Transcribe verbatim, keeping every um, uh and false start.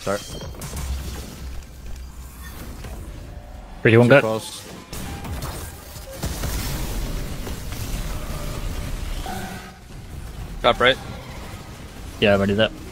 start. Three, two, one, Too go. close. Top right. Yeah, I already did that.